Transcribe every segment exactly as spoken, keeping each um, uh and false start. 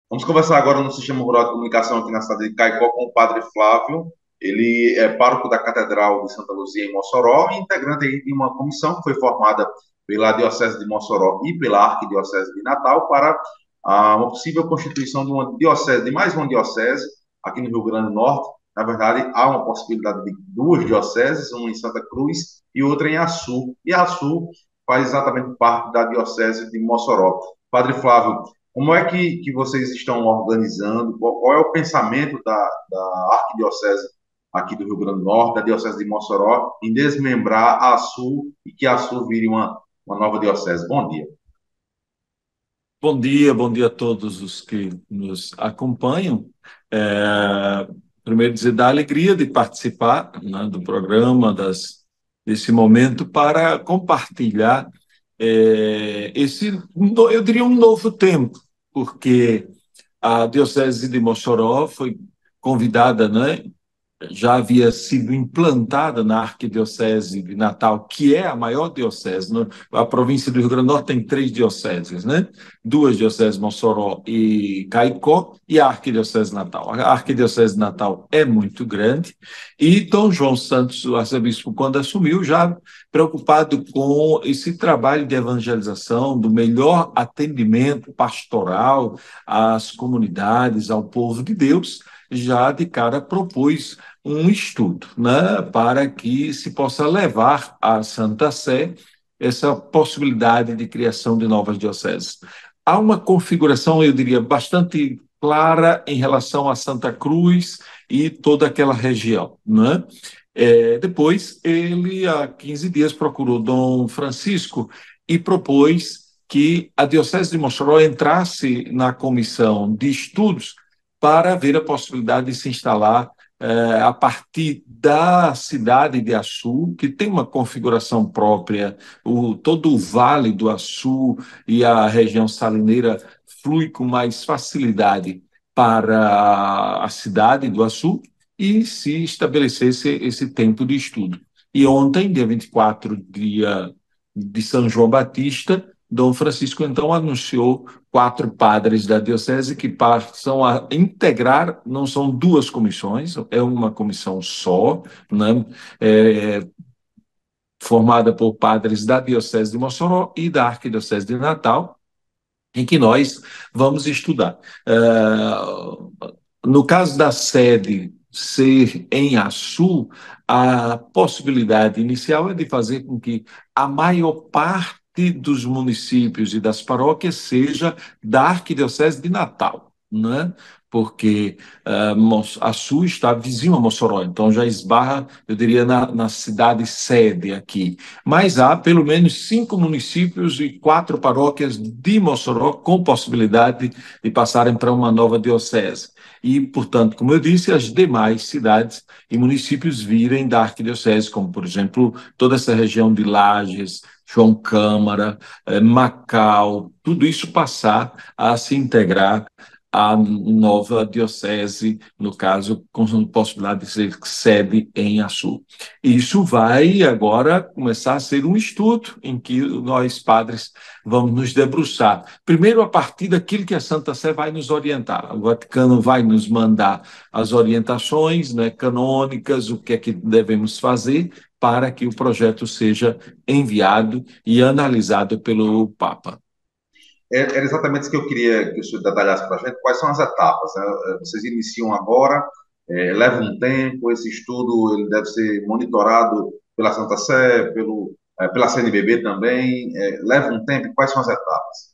Vamos conversar agora no Sistema Rural de Comunicação aqui na cidade de Caicó com o Padre Flávio. Ele é pároco da Catedral de Santa Luzia em Mossoró e integrante aí de uma comissão que foi formada pela Diocese de Mossoró e pela Arquidiocese de Natal para ah, uma possível constituição de uma diocese, de mais uma diocese aqui no Rio Grande do Norte. Na verdade, há uma possibilidade de duas dioceses, uma em Santa Cruz e outra em Açu. E Açu faz exatamente parte da Diocese de Mossoró. Padre Flávio, como é que, que vocês estão organizando? Qual, qual é o pensamento da, da Arquidiocese aqui do Rio Grande do Norte, da Diocese de Mossoró, em desmembrar a Sul e que a Sul vire uma, uma nova diocese? Bom dia. Bom dia, bom dia a todos os que nos acompanham. É, primeiro dizer da alegria de participar, né, do programa, das, desse momento para compartilhar é, esse, no- eu diria, um novo tempo, porque a Diocese de Mossoró foi convidada, né, já havia sido implantada na Arquidiocese de Natal, que é a maior diocese, né? A província do Rio Grande do Norte tem três dioceses, né? Duas dioceses, Mossoró e Caicó, e a Arquidiocese de Natal. A Arquidiocese de Natal é muito grande, e Dom João Santos, o arcebispo, quando assumiu, já preocupado com esse trabalho de evangelização, do melhor atendimento pastoral às comunidades, ao povo de Deus, já de cara propôs um estudo, né, para que se possa levar à Santa Sé essa possibilidade de criação de novas dioceses. Há uma configuração, eu diria, bastante clara em relação a Santa Cruz e toda aquela região, né? É, depois, ele, há quinze dias, procurou Dom Francisco e propôs que a Diocese de Mossoró entrasse na comissão de estudos para ver a possibilidade de se instalar eh, a partir da cidade de Açu, que tem uma configuração própria, o, todo o Vale do Açu e a região salineira flui com mais facilidade para a cidade do Açu e se estabelecesse esse tempo de estudo. E ontem, dia vinte e quatro, dia de São João Batista, Dom Francisco então anunciou quatro padres da diocese que passam a integrar, não são duas comissões, é uma comissão só, né? É, formada por padres da diocese de Mossoró e da arquidiocese de Natal, em que nós vamos estudar. Uh, no caso da sede ser em Açu, a possibilidade inicial é de fazer com que a maior parte dos municípios e das paróquias seja da Arquidiocese de Natal, né? Porque uh, Açu está vizinho a Mossoró, então já esbarra, eu diria, na, na cidade sede aqui. Mas há pelo menos cinco municípios e quatro paróquias de Mossoró com possibilidade de passarem para uma nova diocese. E, portanto, como eu disse, as demais cidades e municípios virem da arquidiocese, como, por exemplo, toda essa região de Lages, João Câmara, eh, Macau, tudo isso passar a se integrar à nova diocese, no caso, com possibilidade de ser sede em Açu. Isso vai agora começar a ser um estudo em que nós, padres, vamos nos debruçar. Primeiro, a partir daquilo que a Santa Sé vai nos orientar. O Vaticano vai nos mandar as orientações, né, canônicas, o que é que devemos fazer para que o projeto seja enviado e analisado pelo Papa. É- Era exatamente isso que eu queria que o senhor detalhasse para a gente. Quais são as etapas, né? Eh, Vocês iniciam agora, eh, leva um tempo, esse estudo ele deve ser monitorado pela Santa Sé, pelo, eh, pela C N B B também, eh, leva um tempo. Quais são as etapas?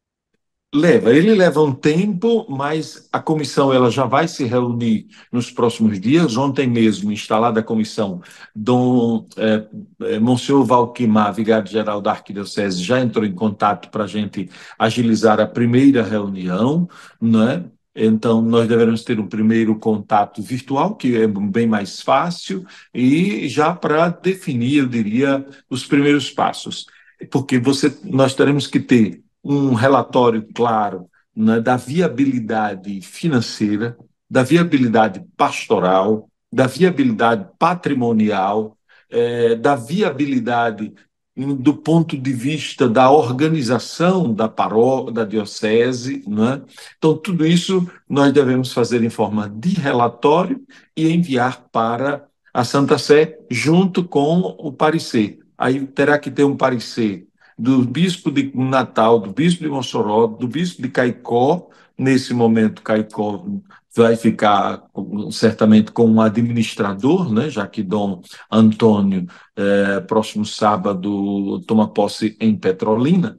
Leva, ele leva um tempo, mas a comissão ela já vai se reunir nos próximos dias. Ontem mesmo, instalada a comissão, Dom eh, eh, Monsenhor Valquimar, vigário-geral da Arquidiocese, já entrou em contato para a gente agilizar a primeira reunião, né? Então, nós devemos ter um primeiro contato virtual, que é bem mais fácil, e já para definir, eu diria, os primeiros passos. Porque você, nós teremos que ter um relatório claro, né, da viabilidade financeira, da viabilidade pastoral, da viabilidade patrimonial, eh, da viabilidade do ponto de vista da organização da paróquia, da diocese, né? Então, tudo isso nós devemos fazer em forma de relatório e enviar para a Santa Sé junto com o parecer. Aí terá que ter um parecer do bispo de Natal, do bispo de Mossoró, do bispo de Caicó. Nesse momento, Caicó vai ficar certamente com um administrador, né, já que Dom Antônio, é, próximo sábado, toma posse em Petrolina,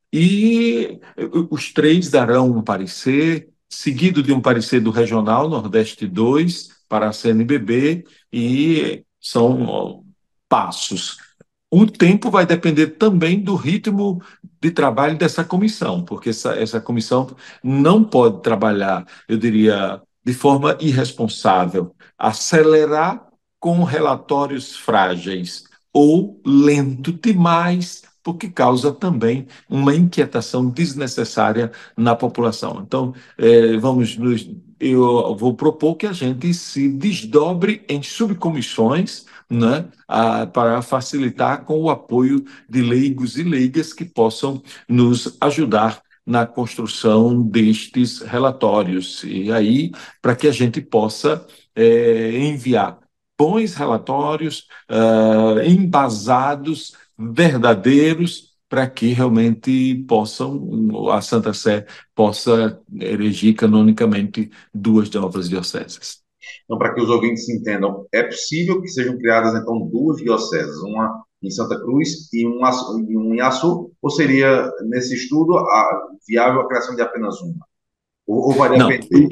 e os três darão um parecer, seguido de um parecer do Regional Nordeste dois para a C N B B, e são passos. O tempo vai depender também do ritmo de trabalho dessa comissão, porque essa, essa comissão não pode trabalhar, eu diria, de forma irresponsável, acelerar com relatórios frágeis ou lento demais, porque causa também uma inquietação desnecessária na população. Então, eh, vamos nos, eu vou propor que a gente se desdobre em subcomissões, né, a, para facilitar com o apoio de leigos e leigas que possam nos ajudar na construção destes relatórios. E aí, para que a gente possa é, enviar bons relatórios, uh, embasados, verdadeiros, para que realmente possam, a Santa Sé possa erigir canonicamente duas novas dioceses. Então, para que os ouvintes entendam, é possível que sejam criadas, então, duas dioceses, uma em Santa Cruz e uma e um em Açu, ou seria, nesse estudo, a, viável a criação de apenas uma? Ou, ou vai Não, depender?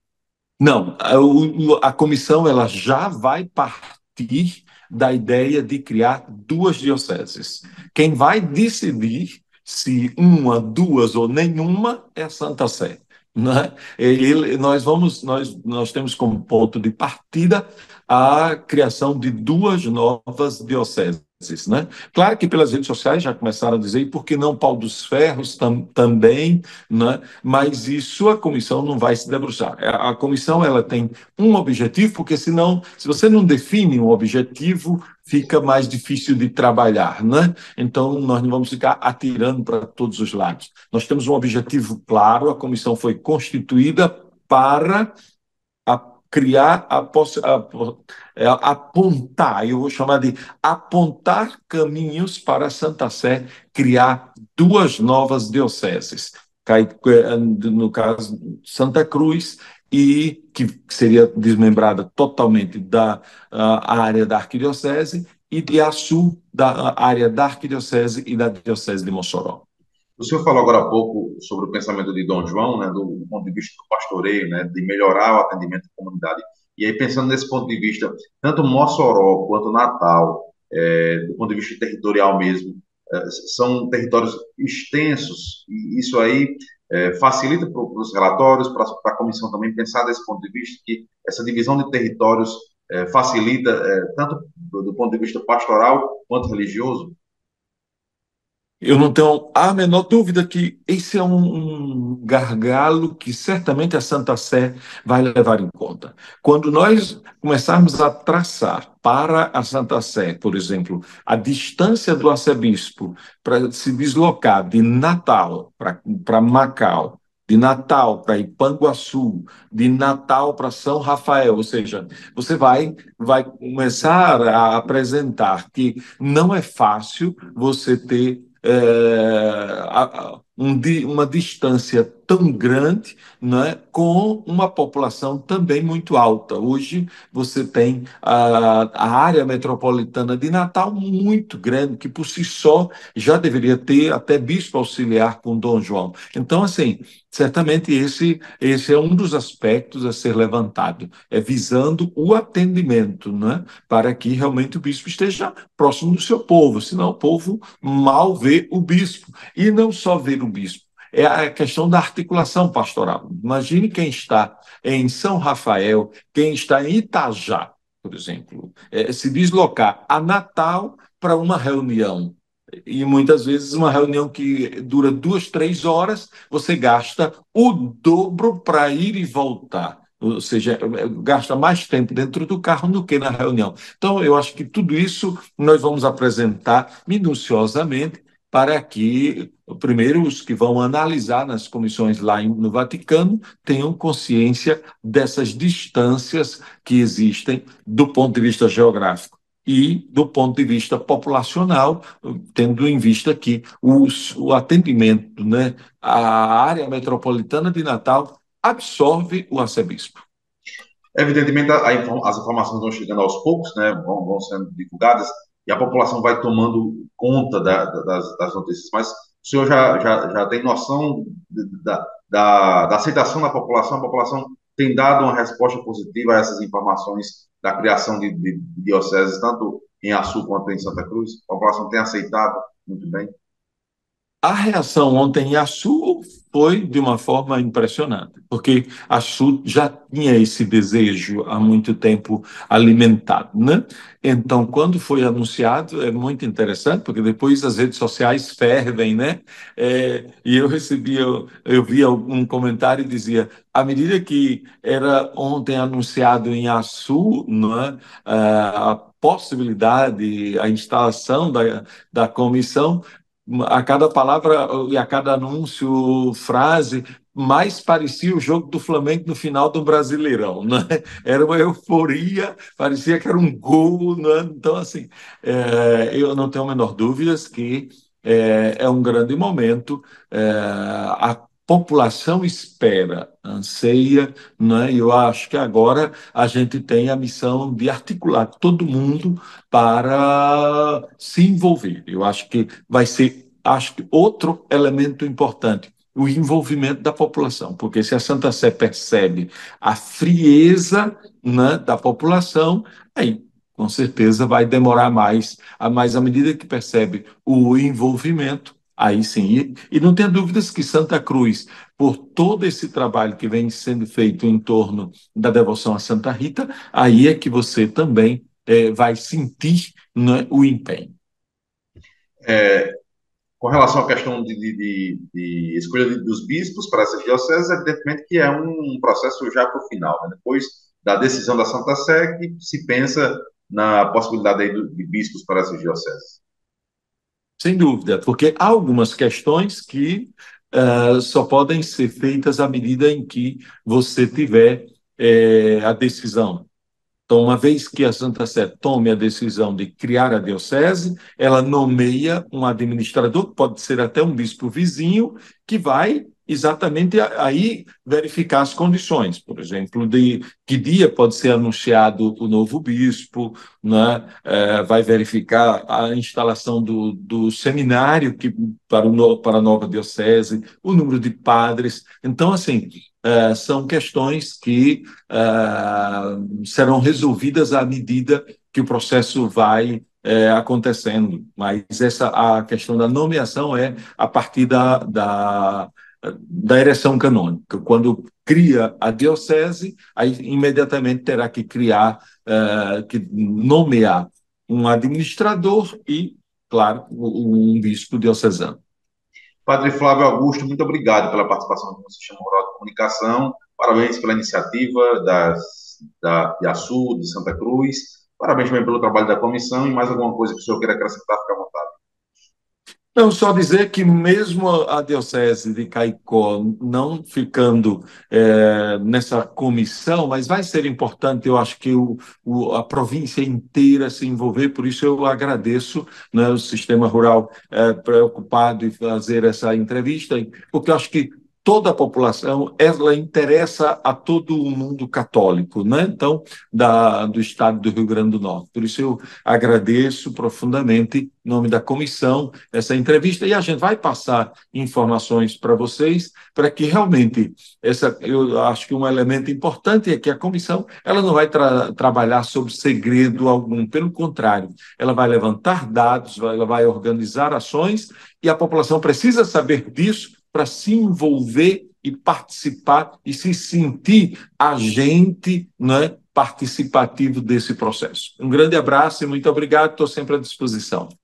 não, a, o- a comissão ela já vai partir da ideia de criar duas dioceses. Quem vai decidir se uma, duas ou nenhuma é a Santa Sé, né? Ele, nós vamos, nós, nós temos como ponto de partida a criação de duas novas dioceses, né? Claro que pelas redes sociais já começaram a dizer, e por que não Pau dos Ferros tam, também, né? Mas isso a comissão não vai se debruçar. A, a comissão ela tem um objetivo, porque senão, se você não define um objetivo, fica mais difícil de trabalhar, né? Então, nós não vamos ficar atirando para todos os lados. Nós temos um objetivo claro, a comissão foi constituída para a criar, a, a, a, apontar, eu vou chamar de apontar caminhos para a Santa Sé criar duas novas dioceses, no caso Santa Cruz, e que seria desmembrada totalmente da a, área da arquidiocese, e de Açu, da área da arquidiocese e da diocese de Mossoró. O senhor falou agora há pouco sobre o pensamento de Dom João, né, do, do ponto de vista do pastoreio, né, de melhorar o atendimento à comunidade. E aí, pensando nesse ponto de vista, tanto Mossoró quanto Natal, é, do ponto de vista territorial mesmo, é, são territórios extensos, e isso aí é, facilita para os relatórios, para a comissão também pensar desse ponto de vista, que essa divisão de territórios é, facilita, é, tanto do, do ponto de vista pastoral quanto religioso. Eu não tenho a menor dúvida que esse é um, um gargalo que certamente a Santa Sé vai levar em conta. Quando nós começarmos a traçar para a Santa Sé, por exemplo, a distância do arcebispo para se deslocar de Natal para Macau, de Natal para Ipanguaçu, de Natal para São Rafael, ou seja, você vai, vai começar a apresentar que não é fácil você ter é, um, uma distância tão grande, né, com uma população também muito alta. Hoje você tem a, a área metropolitana de Natal muito grande, que por si só já deveria ter até bispo auxiliar com Dom João. Então, assim, certamente esse, esse é um dos aspectos a ser levantado, é visando o atendimento, né, para que realmente o bispo esteja próximo do seu povo, senão o povo mal vê o bispo. E não só ver o bispo, é a questão da articulação pastoral. Imagine quem está em São Rafael, quem está em Itajá, por exemplo, é, se deslocar a Natal para uma reunião. E muitas vezes uma reunião que dura duas, três horas, você gasta o dobro para ir e voltar. ou seja, gasta mais tempo dentro do carro do que na reunião. Então, eu acho que tudo isso nós vamos apresentar minuciosamente para que, primeiro, os que vão analisar nas comissões lá no Vaticano tenham consciência dessas distâncias que existem do ponto de vista geográfico e do ponto de vista populacional, tendo em vista que os, o atendimento, né, à área metropolitana de Natal absorve o arcebispo. Evidentemente, a, a, as informações vão chegando aos poucos, né, vão, vão sendo divulgadas, e a população vai tomando conta da, da, das, das notícias. Mas o senhor já, já, já tem noção da, da, da aceitação da população? A população tem dado uma resposta positiva a essas informações da criação de, de, de dioceses, tanto em Açu quanto em Santa Cruz? A população tem aceitado muito bem? A reação ontem em Açu foi de uma forma impressionante, porque Açu já tinha esse desejo há muito tempo alimentado, né? Então, quando foi anunciado, é muito interessante, porque depois as redes sociais fervem, né? É, e eu recebi, eu, eu vi um comentário que dizia, à medida que era ontem anunciado em Açu, né, a possibilidade, a instalação da, da comissão, a cada palavra e a cada anúncio, frase, mais parecia o jogo do Flamengo no final do Brasileirão, né? Era uma euforia, parecia que era um gol, né? Então, assim, é, eu não tenho a menor dúvida que é, é um grande momento. É, a população espera, anseia, né? E eu acho que agora a gente tem a missão de articular todo mundo para se envolver. Eu acho que vai ser, acho que outro elemento importante, o envolvimento da população, porque se a Santa Sé percebe a frieza, né, da população, aí com certeza vai demorar mais, mas à medida que percebe o envolvimento, aí sim. E, e não tenha dúvidas que Santa Cruz, por todo esse trabalho que vem sendo feito em torno da devoção a Santa Rita, aí é que você também é, vai sentir, né, o empenho. É, com relação à questão de, de, de, de escolha de, dos bispos para essas dioceses, evidentemente que é um processo já para o final, né? Depois da decisão da Santa Sé, que se pensa na possibilidade aí do, de bispos para essas dioceses. Sem dúvida, porque há algumas questões que uh, só podem ser feitas à medida em que você tiver eh, a decisão. Então, uma vez que a Santa Sé tome a decisão de criar a diocese, ela nomeia um administrador, que pode ser até um bispo vizinho, que vai exatamente aí verificar as condições. Por exemplo, de que dia pode ser anunciado o novo bispo, né? É, vai verificar a instalação do, do seminário que, para, o, para a nova diocese, o número de padres. Então, assim, é, são questões que uh, serão resolvidas à medida que o processo vai é, acontecendo. Mas essa a questão da nomeação é a partir da, da, da ereção canônica. Quando cria a diocese, aí imediatamente terá que criar, uh, que nomear um administrador e, claro, um bispo diocesano. Padre Flávio Augusto, muito obrigado pela participação no Sistema Rural de Comunicação. Parabéns pela iniciativa das, da, de Açu, de Santa Cruz. Parabéns também pelo trabalho da comissão e mais alguma coisa que o senhor queira acrescentar, fique à vontade. Não, só dizer que mesmo a Diocese de Caicó não ficando é, nessa comissão, mas vai ser importante, eu acho que o, o, a província inteira se envolver, por isso eu agradeço, né, o Sistema Rural é, preocupado em fazer essa entrevista, porque eu acho que toda a população, ela interessa a todo o mundo católico, né? Então, da, do estado do Rio Grande do Norte. Por isso eu agradeço profundamente, em nome da comissão, essa entrevista, e a gente vai passar informações para vocês, para que realmente, essa, eu acho que um elemento importante é que a comissão, ela não vai tra trabalhar sobre segredo algum, pelo contrário, ela vai levantar dados, ela vai organizar ações, e a população precisa saber disso para se envolver e participar e se sentir agente, né, participativo desse processo. Um grande abraço e muito obrigado, estou sempre à disposição.